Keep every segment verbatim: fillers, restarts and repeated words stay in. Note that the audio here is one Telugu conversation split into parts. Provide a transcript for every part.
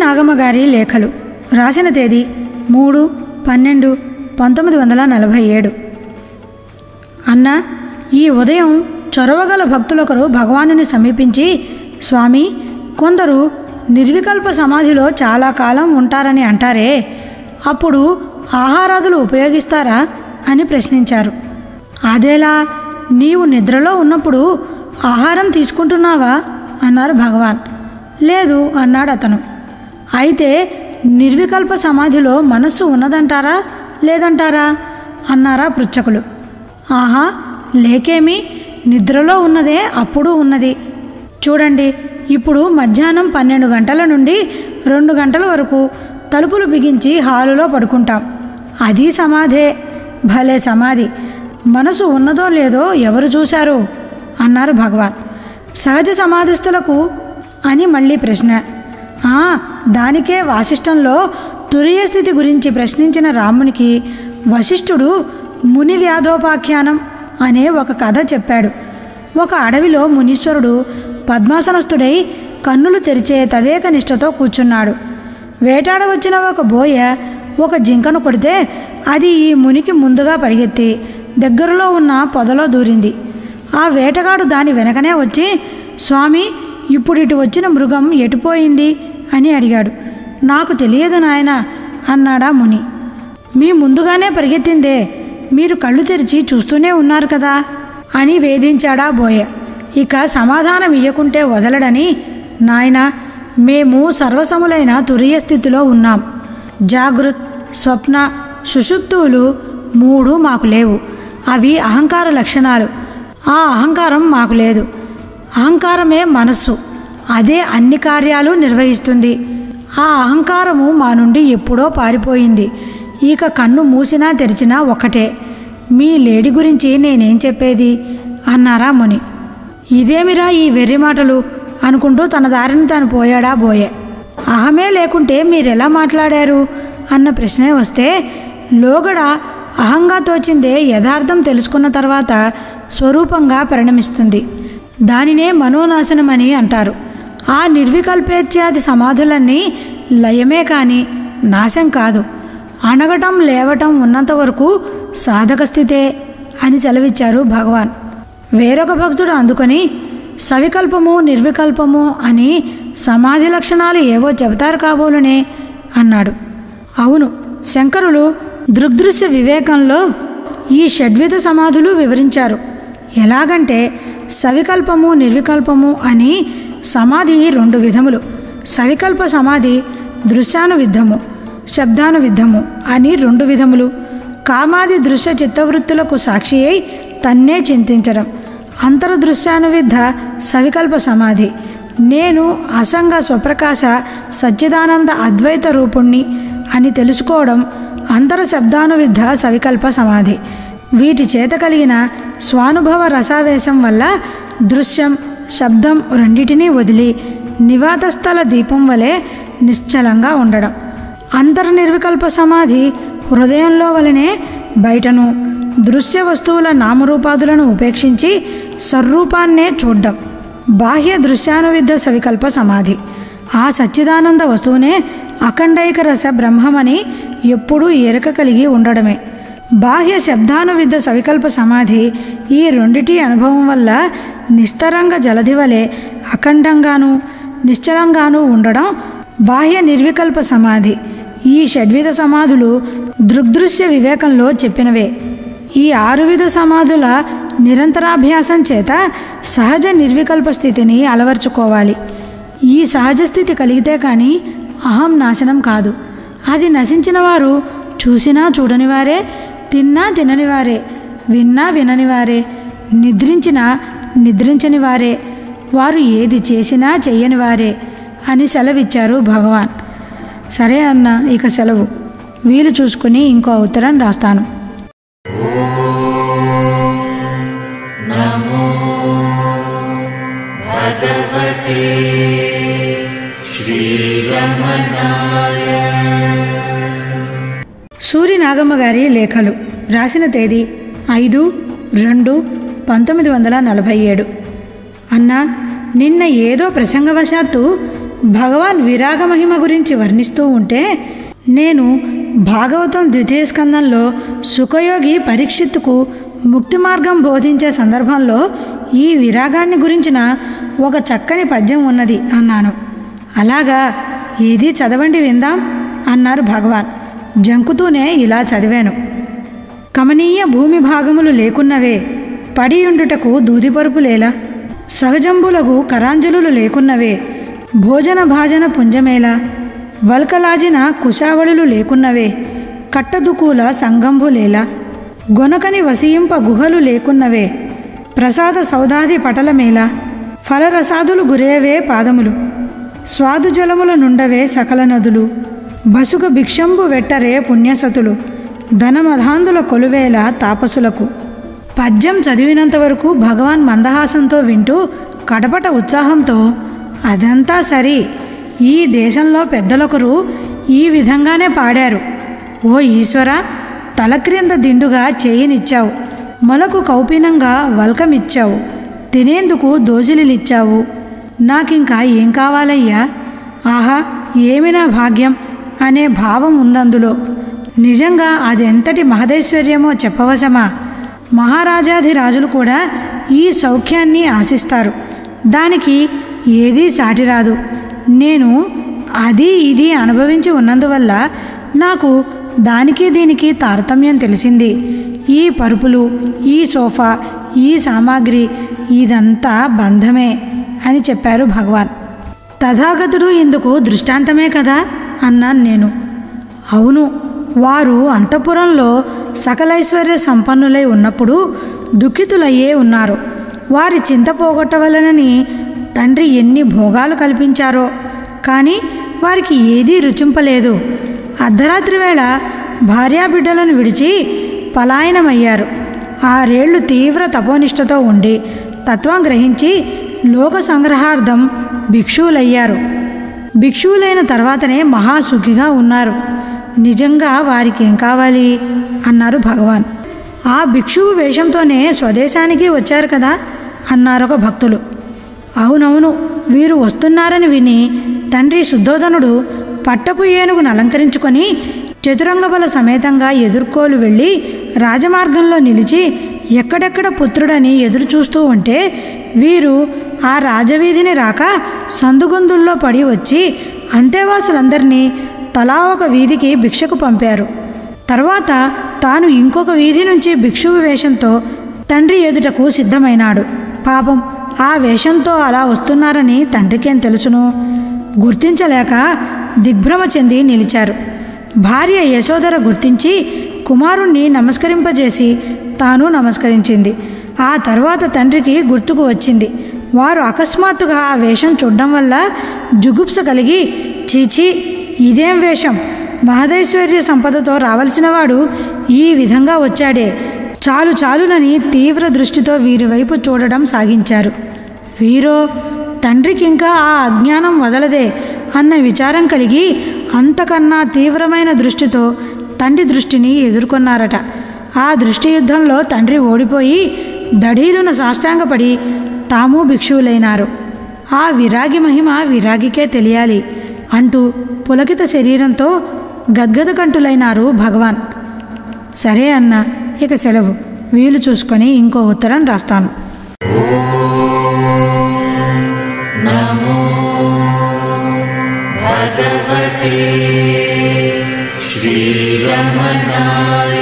నాగమ్మ గారి లేఖలు రాసిన తేదీ మూడు పన్నెండు పంతొమ్మిది వందల నలభై ఏడు. అన్న, ఈ ఉదయం చొరవగల భక్తులొకరు భగవానుని సమీపించి, స్వామి, కొందరు నిర్వికల్ప సమాధిలో చాలా కాలం ఉంటారని అంటారే, అప్పుడు ఆహారాదులు ఉపయోగిస్తారా అని ప్రశ్నించారు. అదేలా, నీవు నిద్రలో ఉన్నప్పుడు ఆహారం తీసుకుంటున్నావా అన్నారు భగవాన్. లేదు అన్నాడు అతను. అయితే నిర్వికల్ప సమాధిలో మనస్సు ఉన్నదంటారా లేదంటారా అన్నారా పృచ్ఛకులు. ఆహా, లేకేమి, నిద్రలో ఉన్నదే అప్పుడు ఉన్నది. చూడండి, ఇప్పుడు మధ్యాహ్నం పన్నెండు గంటల నుండి రెండు గంటల వరకు తలుపులు బిగించి హాలులో పడుకుంటాం. అది సమాధే. భలే సమాధి. మనసు ఉన్నదో లేదో ఎవరు చూశారు అన్నారు భగవాన్. సహజ సమాధిస్థులకు అని మళ్ళీ ప్రశ్న. దానికే వాసిష్టంలో తురియ స్థితి గురించి ప్రశ్నించిన రామునికి వశిష్ఠుడు ముని వ్యాధోపాఖ్యానం అనే ఒక కథ చెప్పాడు. ఒక అడవిలో మునీశ్వరుడు పద్మాసనస్థుడై కన్నులు తెరిచే తదేక నిష్టతో కూర్చున్నాడు. వేటాడ వచ్చిన ఒక బోయ ఒక జింకను కొడితే అది ఈ మునికి ముందుగా పరిగెత్తి దగ్గరలో ఉన్న పొదలో దూరింది. ఆ వేటగాడు దాని వెనకనే వచ్చి, స్వామి, ఇప్పుడు ఇటు వచ్చిన మృగం ఎటుపోయింది అని అడిగాడు. నాకు తెలియదు నాయన అన్నాడా ముని. మీ ముందుగానే పరిగెత్తిందే, మీరు కళ్ళు తెరిచి చూస్తూనే ఉన్నారు కదా అని వేధించాడా బోయ. ఇక సమాధానం ఇయ్యకుంటే వదలడని, నాయన, మేము సర్వసములైన తురియ స్థితిలో ఉన్నాం. జాగృత్, స్వప్న, సుషుప్తువులు మూడు మాకు లేవు. అవి అహంకార లక్షణాలు. ఆ అహంకారం మాకు లేదు. అహంకారమే మనస్సు. అదే అన్ని కార్యాలు నిర్వహిస్తుంది. ఆ అహంకారము మా నుండి ఎప్పుడో పారిపోయింది. ఇక కన్ను మూసినా తెరిచినా ఒక్కటే. మీ లేడి గురించి నేనేం చెప్పేది అన్నారా ముని. ఇదేమిరా ఈ వెర్రి మాటలు అనుకుంటూ తన దారిని తాను పోయాడా బోయే. అహమే లేకుంటే మీరెలా మాట్లాడారు అన్న ప్రశ్నే వస్తే, లోగడ అహంగా తోచిందే యథార్థం తెలుసుకున్న తర్వాత స్వరూపంగా పరిణమిస్తుంది. దానినే మనోనాశనమని అంటారు. ఆ నిర్వికల్పేత్యాది సమాధులన్నీ లయమే కానీ నాశం కాదు. అణగటం లేవటం ఉన్నంత వరకు సాధక స్థితే అని సెలవిచ్చారు భగవాన్. వేరొక భక్తుడు అందుకొని, సవికల్పము నిర్వికల్పము అని సమాధి లక్షణాలు ఏవో చెబుతారు కాబోలునే అన్నాడు. అవును, శంకరులు దృగ్దృశ్య వివేకంలో ఈ షడ్విధ సమాధులు వివరించారు. ఎలాగంటే, సవికల్పము నిర్వికల్పము అని సమాధి రెండు విధములు. సవికల్ప సమాధి దృశ్యానువిద్ధము, శబ్దానువిద్ధము అని రెండు విధములు. కామాది దృశ్య చిత్తవృత్తులకు సాక్షి అయి తన్నే చింతించడం అంతర్దృశ్యానువిద్ధ సవికల్ప సమాధి. నేను అసంగ స్వప్రకాశ సచ్చిదానంద అద్వైత రూపుణ్ణి అని తెలుసుకోవడం అంతర శబ్దానువిద్ధ సవికల్ప సమాధి. వీటి చేత కలిగిన స్వానుభవ రసావేశం వల్ల దృశ్యం శబ్దం రెండిటినీ వదిలి నివాతస్థల దీపం వలె నిశ్చలంగా ఉండడం. అంతర్నిర్వికల్ప సమాధి హృదయంలో వలనే బయటను దృశ్య వస్తువుల నామరూపాదులను ఉపేక్షించి స్వరూపాన్నే చూడ్డం. బాహ్య దృశ్యానువిద్ధ సవికల్ప సమాధి. ఆ సచ్చిదానంద వస్తువునే అఖండైక రస బ్రహ్మమని ఎప్పుడూ ఎరక కలిగి ఉండడమే. బాహ్య శబ్దానువిద్ధ సవికల్ప సమాధి ఈ రెండిటి అనుభవం వల్ల నిస్తరంగ జలధి వలె అఖండంగానూ నిశ్చలంగానూ ఉండడం బాహ్య నిర్వికల్ప సమాధి. ఈ షడ్విధ సమాధులు దృగ్దృశ్య వివేకంలో చెప్పినవే. ఈ ఆరువిధ సమాధుల నిరంతరాభ్యాసం చేత సహజ నిర్వికల్ప స్థితిని అలవర్చుకోవాలి. ఈ సహజ స్థితి కలిగితే కానీ అహం నాశనం కాదు. అది నశించిన వారు చూసినా చూడని వారే, తిన్నా తినని వారే, విన్నా వినని వారే, నిద్రించినా నిద్రించని వారే, వారు ఏది చేసినా చెయ్యని వారే అని సెలవిచ్చారు భగవాన్. సరే అన్న, ఇక సెలవు. వీలు చూసుకుని ఇంకో ఉత్తరం రాస్తాను. నమో భగవతే శ్రీరమణాయ. సూరి నాగమ్మ గారి లేఖలు రాసిన తేదీ ఐదు రెండు పంతొమ్మిది వందల నలభై ఏడు. అన్న, నిన్న ఏదో ప్రసంగవశాత్తు భగవాన్ విరాగ మహిమ గురించి వర్ణిస్తూ ఉంటే నేను భాగవతం ద్వితీయ స్కందంలో సుఖయోగి పరీక్షిత్తుకు ముక్తి మార్గం బోధించే సందర్భంలో ఈ విరాగాన్ని గురించిన ఒక చక్కని పద్యం ఉన్నది అన్నాను. అలాగా, ఏది చదవండి విందాం అన్నారు భగవాన్. జంకుతూనే ఇలా చదివాను. కమనీయ భూమి భాగములు లేకున్నవే, పడియుండుటకు దూదిపరుపులేలా, సహజంబులకు కరాంజలులు లేకున్నవే, భోజన భాజన పుంజమేలా, వల్కలాజిన కుశావళులు లేకున్నవే, కట్టదుకూల సంగంబులేలా, గొనకని వసియింప గుహలు లేకున్నవే, ప్రసాద సౌదాది పటలమేలా, ఫలరసాదులు గురేవే పాదములు, స్వాదుజలముల నుండవే సకల నదులు, బసుక భిక్షంబు వెట్టరే పుణ్యసతులు, ధనమధాంధుల కొలువేల తాపసులకు. పద్యం చదివినంతవరకు భగవాన్ మందహాసంతో వింటూ కడపట ఉత్సాహంతో, అదంతా సరి, ఈ దేశంలో పెద్దలొకరు ఈ విధంగానే పాడారు. ఓ ఈశ్వర, తలక్రింద దిండుగా చేయినిచ్చావు, మొలకు కౌపీనంగా వల్కమిచ్చావు, తినేందుకు దోజిలిచ్చావు, నాకింకా ఏం కావాలయ్యా? ఆహా, ఏమి నా భాగ్యం అనే భావం ఉందందులో. నిజంగా అదెంతటి మహదైశ్వర్యమో చెప్పవశమా? మహారాజాధిరాజులు కూడా ఈ సౌఖ్యాన్ని ఆశిస్తారు. దానికి ఏదీ సాటిరాదు. నేను అది ఇది అనుభవించి ఉన్నందువల్ల నాకు దానికి దీనికి తారతమ్యం తెలిసింది. ఈ పరుపులు, ఈ సోఫా, ఈ సామాగ్రి ఇదంతా బంధమే అని చెప్పారు భగవాన్. తథాగతుడు ఇందుకు దృష్టాంతమే కదా అన్నాను నేను. అవును, వారు అంతఃపురంలో సకలైశ్వర్య సంపన్నులై ఉన్నప్పుడు దుఃఖితులయ్యే ఉన్నారు. వారి చింత పోగొట్టవలనని తండ్రి ఎన్ని భోగాలు కల్పించారో, కానీ వారికి ఏదీ రుచింపలేదు. అర్ధరాత్రి వేళ భార్యాబిడ్డలను విడిచి పలాయనమయ్యారు. ఆరేళ్లు తీవ్ర తపోనిష్టతో ఉండి తత్వం గ్రహించి లోక సంగ్రహార్థం భిక్షువులయ్యారు. భిక్షువులైన తర్వాతనే మహాసుఖిగా ఉన్నారు. నిజంగా వారికి ఏం కావాలి అన్నారు భగవాన్. ఆ భిక్షువు వేషంతోనే స్వదేశానికి వచ్చారు కదా అన్నారొక భక్తులు. అవునవును, వీరు వస్తున్నారని విని తండ్రి శుద్ధోదనుడు పట్టపు ఏనుగును అలంకరించుకొని చతురంగబల సమేతంగా ఎదుర్కోలు వెళ్ళి రాజమార్గంలో నిలిచి ఎక్కడెక్కడ పుత్రుడని ఎదురు చూస్తూ ఉంటే వీరు ఆ రాజవీధిని రాక సందుగొందుల్లో పడి వచ్చి అంతేవాసులందరినీ తలా ఒక వీధికి భిక్షకు పంపారు. తర్వాత తాను ఇంకొక వీధి నుంచి భిక్షువు వేషంతో తండ్రి ఎదుటకు సిద్ధమైనాడు. పాపం, ఆ వేషంతో అలా వస్తున్నారని తండ్రికేం తెలుసును? గుర్తించలేక దిగ్భ్రమ చెంది నిలిచారు. భార్య యశోధర గుర్తించి కుమారుణ్ణి నమస్కరింపజేసి తాను నమస్కరించింది. ఆ తర్వాత తండ్రికి గుర్తుకు వచ్చింది. వారు అకస్మాత్తుగా ఆ వేషం చూడడం వల్ల జుగుప్స కలిగి, చీచీ, ఇదేం వేషం, మహదైశ్వర్య సంపదతో రావలసినవాడు ఈ విధంగా వచ్చాడే, చాలు చాలునని తీవ్ర దృష్టితో వీరి వైపు చూడడం సాగించారు. వీరో తండ్రికి ఇంకా ఆ అజ్ఞానం వదలదే అన్న విచారం కలిగి అంతకన్నా తీవ్రమైన దృష్టితో తండ్రి దృష్టిని ఎదుర్కొన్నారట. ఆ దృష్టి యుద్ధంలో తండ్రి ఓడిపోయి దఢీలున సాష్టాంగపడి తాము భిక్షువులైనారు. ఆ విరాగి మహిమ విరాగికే తెలియాలి అంటూ పులకిత శరీరంతో గద్గదకంఠులైనారు భగవాన్. సరే అన్న, ఇక సెలవు. వీలు చూసుకొని ఇంకో ఉత్తరం రాస్తాను. నమో భగవతే శ్రీరమణాయ.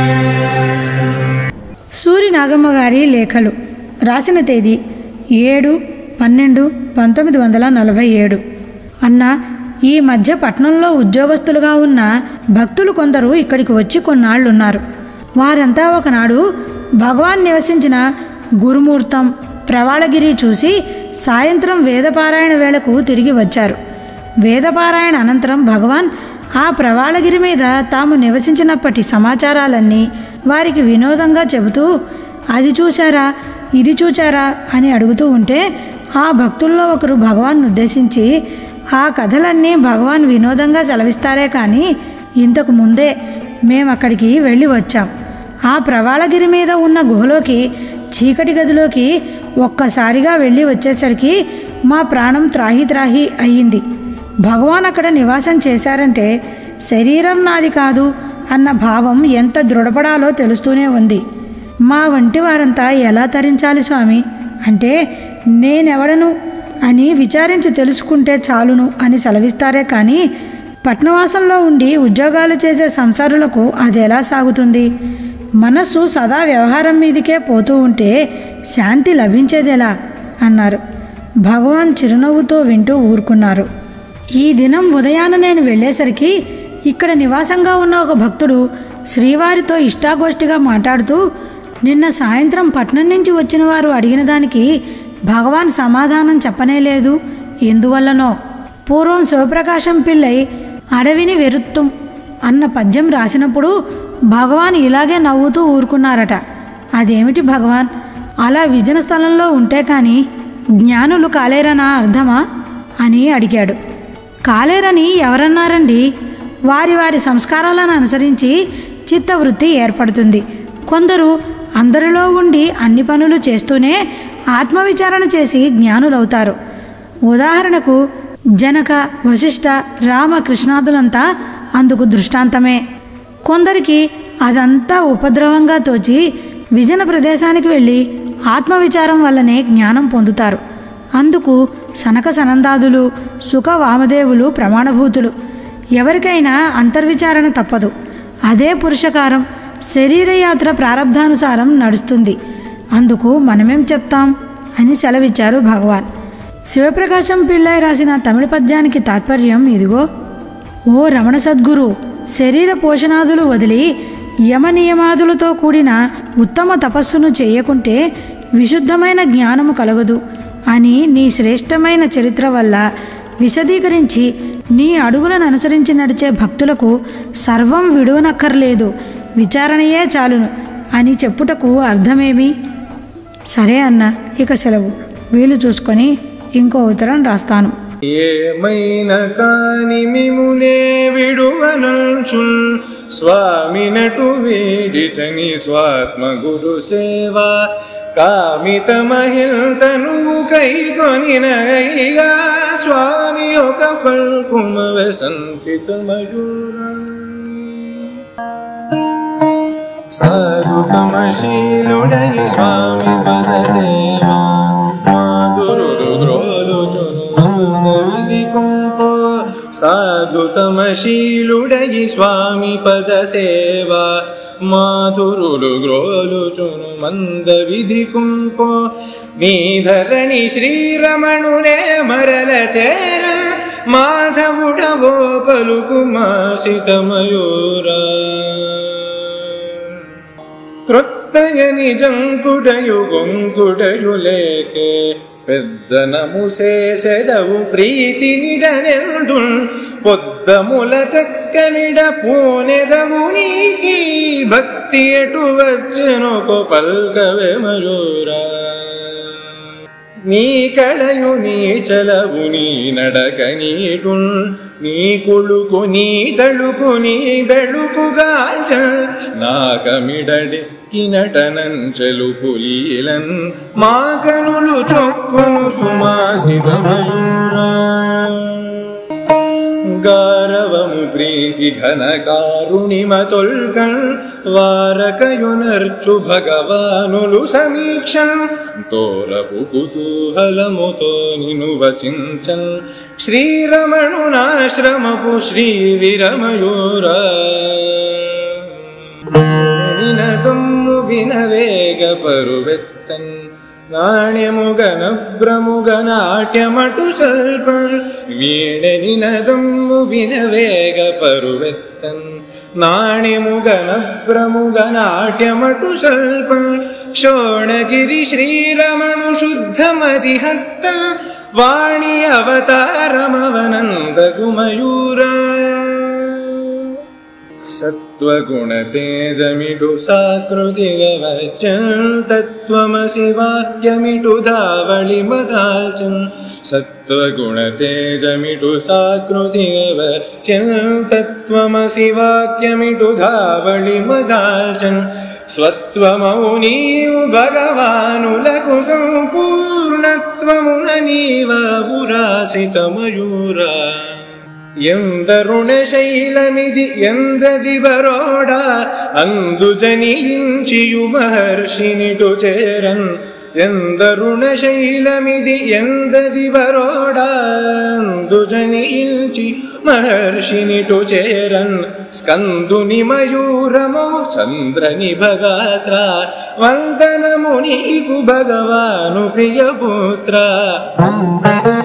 సూరి నాగమ్మ గారి లేఖలు. రాసిన తేదీ ఏడు పన్నెండు పంతొమ్మిది వందల నలభై ఏడు. అన్న, ఈ మధ్య పట్నంలో ఉద్యోగస్తులుగా ఉన్న భక్తులు కొందరు ఇక్కడికి వచ్చి కొన్నాళ్లున్నారు. వారంతా ఒకనాడు భగవాన్ నివసించిన గురుమూర్తం ప్రవాళగిరి చూసి సాయంత్రం వేదపారాయణ వేళకు తిరిగి వచ్చారు. వేదపారాయణ అనంతరం భగవాన్ ఆ ప్రవాళగిరి మీద తాము నివసించినప్పటి సమాచారాలన్నీ వారికి వినోదంగా చెబుతూ, అది చూశారా, ఇది చూచారా అని అడుగుతూ ఉంటే ఆ భక్తుల్లో ఒకరు భగవాన్ ఉద్దేశించి, ఆ కథలన్నీ భగవాన్ వినోదంగా సెలవిస్తారే కానీ ఇంతకు ముందే మేము అక్కడికి వెళ్ళి వచ్చాం. ఆ ప్రవాళగిరి మీద ఉన్న గుహలోకి, చీకటి గదిలోకి ఒక్కసారిగా వెళ్ళి వచ్చేసరికి మా ప్రాణం త్రాహి త్రాహి అయ్యింది. భగవాన్ అక్కడ నివాసం చేశారంటే శరీరం నాది కాదు అన్న భావం ఎంత దృఢపడాలో తెలుస్తూనే ఉంది. మా వంటి వారంతా ఎలా తరించాలి స్వామి అంటే నేనెవడను అని విచారించి తెలుసుకుంటే చాలును అని సెలవిస్తారే కానీ పట్నవాసంలో ఉండి ఉద్యోగాలు చేసే సంసారులకు అది ఎలా సాగుతుంది? మనస్సు సదా వ్యవహారం మీదికే పోతూ ఉంటే శాంతి లభించేదెలా అన్నారు. భగవాన్ చిరునవ్వుతో వింటూ ఊరుకున్నారు. ఈ దినం ఉదయాన నేను వెళ్ళేసరికి ఇక్కడ నివాసంగా ఉన్న ఒక భక్తుడు శ్రీవారితో ఇష్టాగోష్ఠిగా మాట్లాడుతూ నిన్న సాయంత్రం పట్నం నుంచి వచ్చిన వారు అడిగిన దానికి భగవాన్ సమాధానం చెప్పనేలేదు, ఎందువల్లనో. పూర్వం శివప్రకాశం పిళ్ళై అడవిని వెరుత్తుం అన్న పద్యం రాసినప్పుడు భగవాన్ ఇలాగే నవ్వుతూ ఊరుకున్నారట. అదేమిటి భగవాన్, అలా విజన స్థలంలో ఉంటే కానీ జ్ఞానులు కాలేరనా అర్థమా అని అడిగాడు. కాలేరని ఎవరన్నారండి? వారి వారి సంస్కారాలను అనుసరించి చిత్తవృత్తి ఏర్పడుతుంది. కొందరు అందరిలో ఉండి అన్ని పనులు చేస్తూనే ఆత్మవిచారణ చేసి జ్ఞానులవుతారు. ఉదాహరణకు జనక, వశిష్ఠ, రామ, కృష్ణాదులంతా అందుకు దృష్టాంతమే. కొందరికి అదంతా ఉపద్రవంగా తోచి విజన ప్రదేశానికి వెళ్ళి ఆత్మవిచారం వల్లనే జ్ఞానం పొందుతారు. అందుకు సనక సనందాదులు, సుఖ వామదేవులు ప్రమాణభూతులు. ఎవరికైనా అంతర్విచారణ తప్పదు. అదే పురుషకారం. శరీరయాత్ర ప్రారంధానుసారం నడుస్తుంది. అందుకు మనమేం చెప్తాం అని సెలవిచ్చారు భగవాన్. శివప్రకాశం పిళ్ళై రాసిన తమిళ పద్యానికి తాత్పర్యం ఇదిగో. ఓ రమణ సద్గురు, శరీర పోషణాదులు వదిలి యమనియమాదులతో కూడిన ఉత్తమ తపస్సును చేయకుంటే విశుద్ధమైన జ్ఞానము కలగదు అని నీ శ్రేష్టమైన చరిత్ర వల్ల విశదీకరించి నీ అడుగులను అనుసరించి నడిచే భక్తులకు సర్వం విడువనక్కర్లేదు, విచారణయే చాలును అని చెప్పుటకు అర్థమేమి? సరే అన్న, ఇక సెలవు. వీలు చూసుకొని ఇంకో ఉత్తరం రాస్తాను. ఏమైనా కాని మిమునే విడువనంచుల్ స్వామినటు వీడిచని స్వాత్మ గురు సేవా కామిత మహిళతనువు కైకొనినైగా స్వామి ఒక పల్కుమ సంసితమయూరా సాధుకమశీలుడై స్వామి పద సేవా మాధురుడు ద్రోలుచును మంద విధి కుంపో సాధుతమశీలుడై స్వామి పద సేవా మాధురుడు గ్రోలుచును మంద విధి కుంపో నీ ధరణి శ్రీరమణునే మరల చేర మాధవుడవో పలుకు మాసితమయూరా త్రొత్తయ నిజంకుడయు గొంకుడయు లేకే పెద్దనము చేసెదవు ప్రీతి నిడనెండు పొద్దముల చక్కనిడ పూనెదవు నీకి భక్తి ఎటు వచ్చెనొక పల్కవే మయూరా నీ కళయు నీ చలవు నీ నడక నీటు నీ కుళుకు నీ తళుకు నీ బెళుకుగాల్చ నా కమిడడి కినటనంచెలు పులీలన్ మా కనులు చొక్కును సుమాసితమయూరా గారవము ప్రీతి ఘనకారుణిమతొల్కన్ వారకయునర్చు భగవానులు సమీక్షన్ తోరపు కుతూహలముతో నిను వచించన్ శ్రీరమణునాశ్రమపు శ్రీ విరమయూరా వినదమ్ము వినవేగ పరువెత్తన్ నాణ్యముగన భ్రముగ నాట్యమటు స్వల్ప వీణనినదమ్ము వినవేగ పరువెత్తన్ నాణ్యముగన భ్రముగ నాట్యమటు స్వల్ప శోణగిరి శ్రీరమణు శుద్ధమతిహర్త వాణి అవతారమవనందగు మయూరా సత్వగుణతేజమిటు సాకృతిగవచన్ తత్వమసి వాక్యమిటు ధావళి మదాల్చన్ సత్వగుణతేజమిటు సాకృతిగవచన్ తత్వమసి వాక్యమిటు ధావళి మదాల్చన్ స్వత్వమౌనీవు భగవానులకు సంపూర్ణత్వమున నీవాపురాసిత మయూరా ఎందరుణ శైలమిది ఎందది బరోడా అందు జనించియు మహర్షినిటు చేరన్ ఎందరుణ శైలమిది ఎందది బరోడా అందు జనించి మహర్షినిటు చేరన్ స్కందుని మయూరమో చంద్రని భగాత్ర వందనము నీకు భగవాను ప్రియపుత్ర